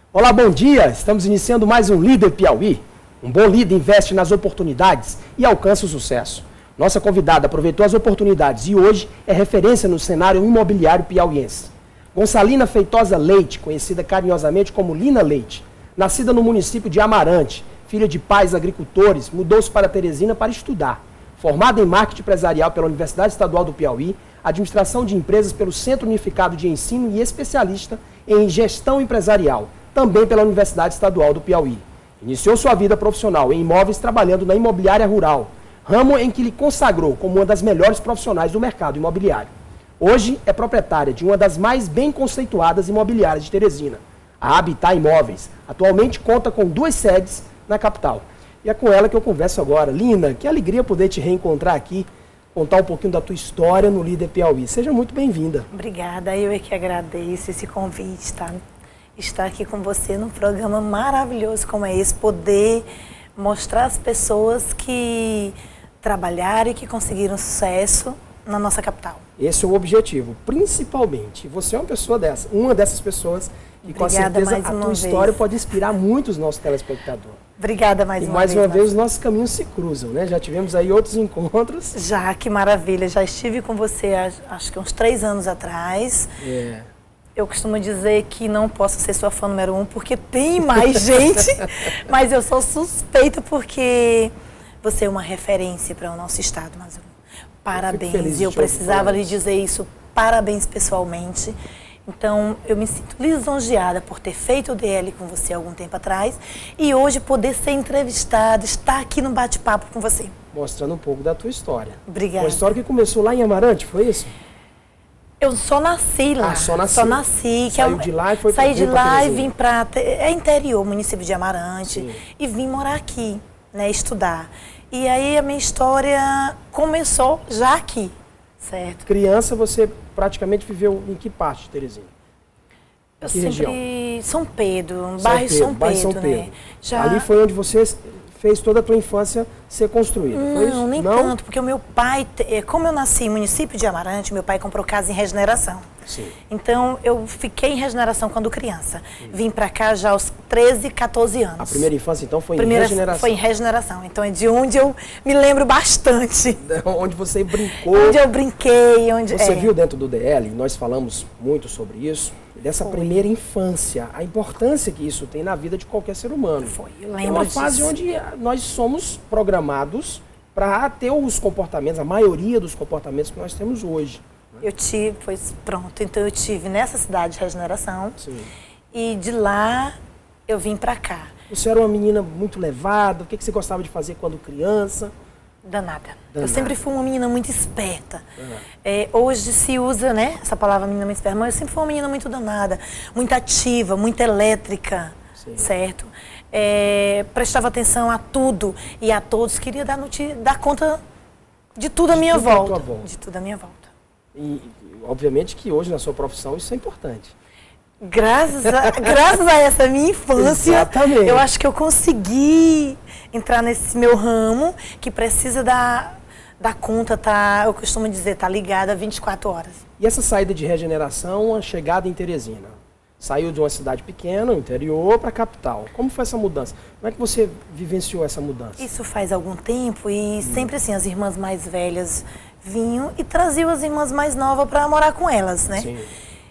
Olá, bom dia! Estamos iniciando mais um Líder Piauí. Um bom líder investe nas oportunidades e alcança o sucesso. Nossa convidada aproveitou as oportunidades e hoje é referência no cenário imobiliário piauiense. Gonçalina Feitosa Leite, conhecida carinhosamente como Lina Leite, nascida no município de Amarante, filha de pais agricultores, mudou-se para Teresina para estudar. Formada em marketing empresarial pela Universidade Estadual do Piauí, administração de empresas pelo Centro Unificado de Ensino e especialista em gestão empresarial, também pela Universidade Estadual do Piauí. Iniciou sua vida profissional em imóveis trabalhando na imobiliária rural, ramo em que lhe consagrou como uma das melhores profissionais do mercado imobiliário. Hoje é proprietária de uma das mais bem conceituadas imobiliárias de Teresina, a Habitat Imóveis. Atualmente conta com 2 sedes na capital. E é com ela que eu converso agora. Lina, que alegria poder te reencontrar aqui, contar um pouquinho da tua história no Líder Piauí. Seja muito bem-vinda. Obrigada, eu é que agradeço esse convite, tá? Estar aqui com você num programa maravilhoso como é esse, poder mostrar às pessoas que trabalharam e que conseguiram sucesso na nossa capital. Esse é o objetivo, principalmente. Você é uma dessas pessoas que com certeza a tua história pode inspirar muitos nossos telespectadores. Obrigada mais uma vez. E mais uma vez os nossos caminhos se cruzam, né? Já tivemos aí outros encontros. Já, que maravilha. Já estive com você acho que uns 3 anos atrás. É. Eu costumo dizer que não posso ser sua fã número 1 porque tem mais gente, mas eu sou suspeita porque você é uma referência para o nosso estado, Mazuru. Parabéns, eu precisava lhe dizer isso, parabéns pessoalmente. Então, eu me sinto lisonjeada por ter feito o DL com você há algum tempo atrás e hoje poder ser entrevistada, estar aqui no bate-papo com você. Mostrando um pouco da tua história. Obrigada. Uma história que começou lá em Amarante, foi isso? Eu só nasci lá. Ah, só nasci. Só nasci. Saiu de lá e foi para Saí de lá e vim para... É interior, município de Amarante. Sim. E vim morar aqui, né, estudar. E aí a minha história começou já aqui, certo? Criança, você praticamente viveu em que parte de Teresina? Eu sempre... região? São Pedro, bairro São Pedro, né? Já... Ali foi onde você fez toda a tua infância ser construída, foi isso? Não, nem tanto, porque o meu pai, como eu nasci em município de Amarante, meu pai comprou casa em Regeneração. Sim. Então, eu fiquei em Regeneração quando criança. Vim pra cá já aos 13, 14 anos. A primeira infância, então, foi em Regeneração? Foi em Regeneração. Então, é de onde eu me lembro bastante. Onde você brincou. Onde eu brinquei. Você viu dentro do DL, nós falamos muito sobre isso, dessa primeira infância, a importância que isso tem na vida de qualquer ser humano. Eu lembro É uma fase onde nós somos programados para ter os comportamentos, a maioria dos comportamentos que nós temos hoje. Eu tive, pois pronto, então eu tive nessa cidade de Regeneração. Sim. E de lá eu vim para cá. Você era uma menina muito levada, o que você gostava de fazer quando criança? Danada. Eu sempre fui uma menina muito esperta. Hoje se usa, né, essa palavra menina muito esperta, mas eu sempre fui uma menina muito danada, muito ativa, muito elétrica, sim, certo? Prestava atenção a tudo e a todos, queria dar conta de tudo à minha volta. De tudo à minha volta. E, obviamente, que hoje na sua profissão isso é importante. Graças a essa minha infância, exatamente, eu acho que eu consegui entrar nesse meu ramo, que precisa da conta, eu costumo dizer, tá ligada 24 horas. E essa saída de Regeneração, a chegada em Teresina? Saiu de uma cidade pequena, interior, para a capital. Como foi essa mudança? Como é que você vivenciou essa mudança? Isso faz algum tempo e sempre assim, as irmãs mais velhas vinham e traziam as irmãs mais novas para morar com elas, né? Sim.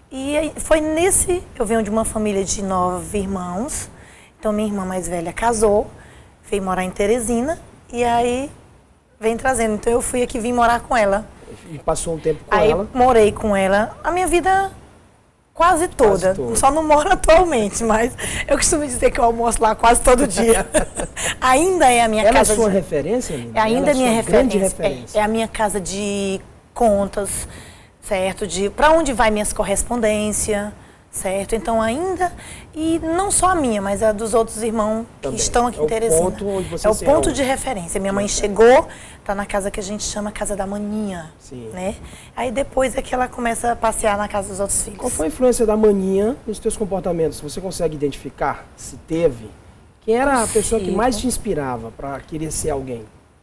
E foi eu venho de uma família de 9 irmãos, então minha irmã mais velha casou, veio morar em Teresina e aí vem trazendo. Então eu vim morar com ela. E passou um tempo com ela? Aí morei com ela a minha vida quase toda. Só não moro atualmente, mas eu costumo dizer que eu almoço lá quase todo dia. Ainda é a minha casa. Ela é sua referência, Lina? Ainda é minha referência. referência. É a minha casa de contas, certo? Para onde vai minhas correspondências, certo? Então ainda, e não só a minha, mas a dos outros irmãos que estão aqui em Teresina. É o ponto de referência. Minha mãe chegou, está na casa que a gente chama Casa da Maninha, né? Aí depois é que ela começa a passear na casa dos outros filhos. Qual foi a influência da maninha nos teus comportamentos? Você consegue identificar se teve? Quem era a pessoa que mais te inspirava para querer ser alguém?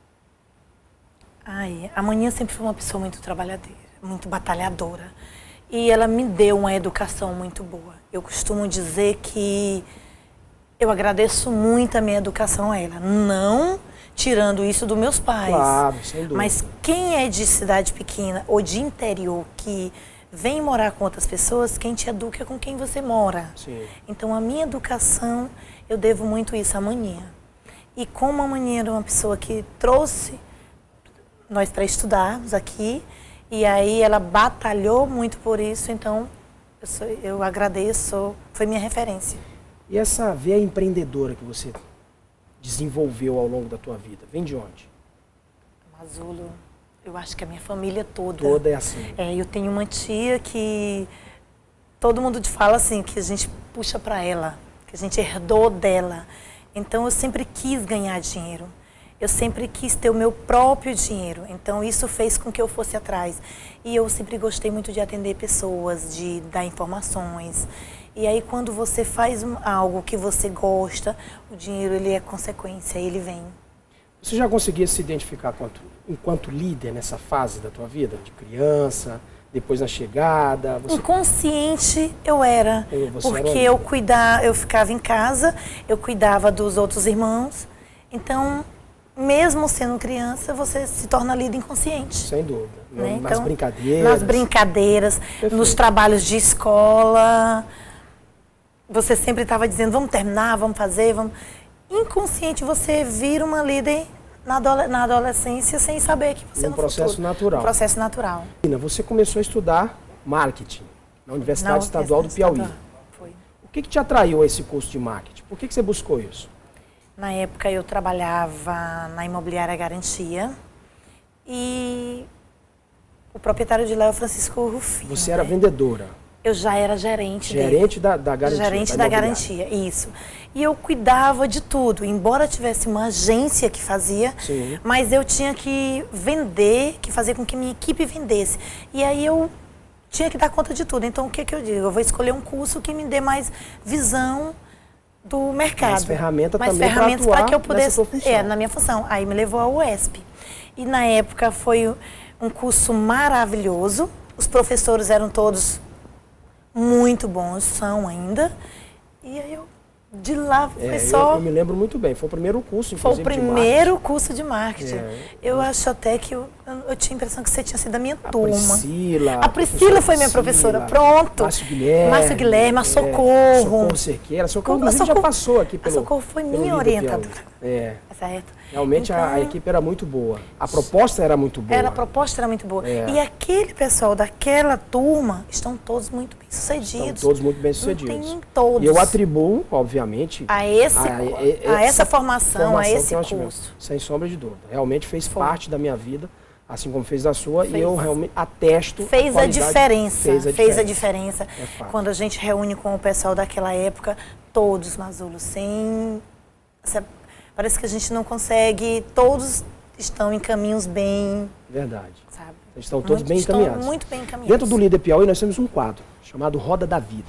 A maninha sempre foi uma pessoa muito trabalhadeira, muito batalhadora. E ela me deu uma educação muito boa. Eu costumo dizer que Eu agradeço muito a minha educação a ela. Não tirando isso dos meus pais. Claro, sem dúvida. Mas quem é de cidade pequena ou de interior que vem morar com outras pessoas, quem te educa é com quem você mora. Sim. Então, a minha educação, eu devo muito isso à maninha. E como a maninha era uma pessoa que trouxe nós para estudarmos aqui, e aí ela batalhou muito por isso, então eu agradeço, foi minha referência. E essa veia empreendedora que você desenvolveu ao longo da tua vida, vem de onde? Masulo, eu acho que a minha família toda. Toda é assim. Eu tenho uma tia que todo mundo te fala assim, que a gente puxa para ela, que a gente herdou dela. Então eu sempre quis ganhar dinheiro. Eu sempre quis ter o meu próprio dinheiro, então isso fez com que eu fosse atrás. E eu sempre gostei muito de atender pessoas, de dar informações. E aí quando você faz algo que você gosta, o dinheiro ele é consequência, ele vem. Você já conseguia se identificar enquanto líder nessa fase da tua vida? De criança, depois na chegada? Inconsciente eu era, porque eu ficava em casa, eu cuidava dos outros irmãos, então... Mesmo sendo criança, você se torna líder inconsciente. Sem dúvida. Né? Nas então, brincadeiras. Nas brincadeiras, Perfeito. Nos trabalhos de escola. Você sempre estava dizendo, vamos terminar, vamos fazer, vamos... Inconsciente, você vira uma líder na adolescência sem saber que você no processo futuro. natural. Um processo natural. Você começou a estudar marketing na Universidade Estadual do Piauí. Foi. O que te atraiu a esse curso de marketing? Por que você buscou isso? Na época eu trabalhava na imobiliária Garantia e o proprietário de lá é o Francisco Rufino. Você era vendedora? Eu já era gerente dele. Gerente da Garantia? Gerente da Garantia, isso. E eu cuidava de tudo, embora tivesse uma agência que fazia, Sim. Mas eu tinha que vender, que fazer com que minha equipe vendesse. E aí eu tinha que dar conta de tudo. Então o que eu digo? Eu vou escolher um curso que me dê mais visão do mercado. Mais ferramenta mais também ferramentas para que eu pudesse na minha função. Aí me levou ao UESP. E na época foi um curso maravilhoso. Os professores eram todos muito bons, são ainda. E aí de lá foi só... Eu me lembro muito bem, foi o primeiro curso, inclusive, foi o primeiro curso de marketing. Eu acho até que eu tinha a impressão que você tinha sido da minha turma. A Priscila foi minha professora, pronto. Márcio Guilherme, a Socorro. Socorro Cerqueira. Socorro já passou aqui pelo... A Socorro foi minha orientadora. Certo. Realmente então, a equipe era muito boa. A proposta era muito boa. A proposta era muito boa. E aquele pessoal daquela turma estão todos muito bem sucedidos. Estão todos muito bem sucedidos. Tem todos. E eu atribuo, obviamente, a essa formação, a esse curso. Sem sombra de dúvida. Realmente fez parte da minha vida, assim como fez da sua, e eu realmente atesto. Fez a diferença. Fez a diferença. Quando a gente reúne com o pessoal daquela época, todos, Masulo, sem... Parece que a gente não consegue, todos estão em caminhos bem... Verdade. Sabe? Estão todos bem encaminhados. Estão muito bem encaminhados. Dentro do Líder Piauí nós temos um quadro chamado Roda da Vida.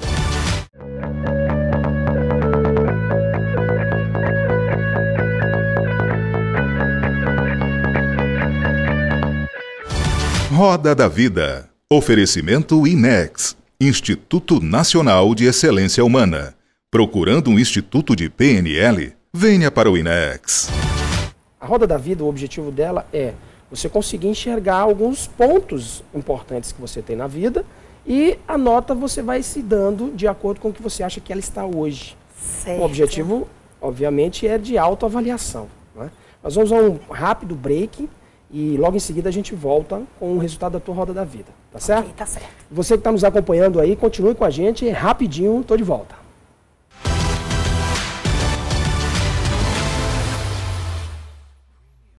Roda da Vida. Oferecimento INEX, Instituto Nacional de Excelência Humana. Procurando um instituto de PNL? Venha para o INEX. A Roda da Vida, o objetivo dela é você conseguir enxergar alguns pontos importantes que você tem na vida e a nota você vai se dando de acordo com o que você acha que ela está hoje. Certo. O objetivo, obviamente, é de autoavaliação. Né? Nós vamos a um rápido break e logo em seguida a gente volta com o resultado da tua Roda da Vida. Tá certo? Tá certo. Você que está nos acompanhando aí, continue com a gente, rapidinho, estou de volta.